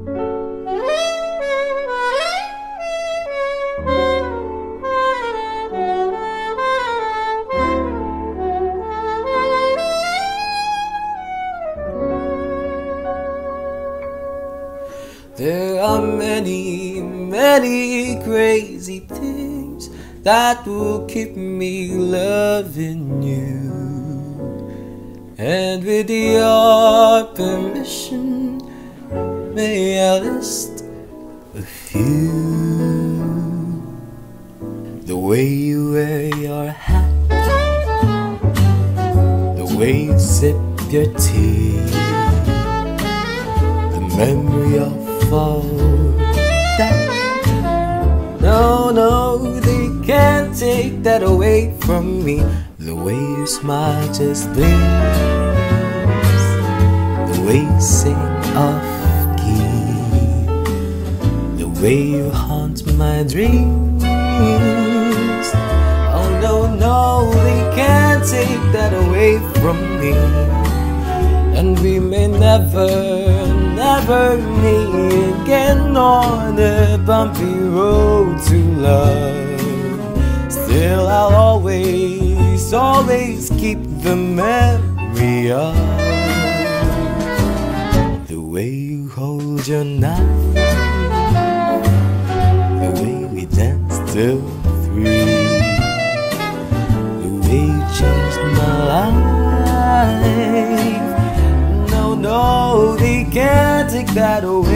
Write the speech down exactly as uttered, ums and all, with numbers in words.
There are many, many crazy things that will keep me loving you. And with your permission, may I list a few. The way you wear your hat, the way you sip your tea, the memory of all that. No, no, they can't take that away from me. The way you smile just gleams, the way you sing off key, the way you haunt my dreams. Oh no, no, they can't take that away from me. And we may never, never meet again on the bumpy road to love. Still I'll always, always keep the memory of the way you hold your knife, the way we danced till three, the way you changed my life. No, they can't take that away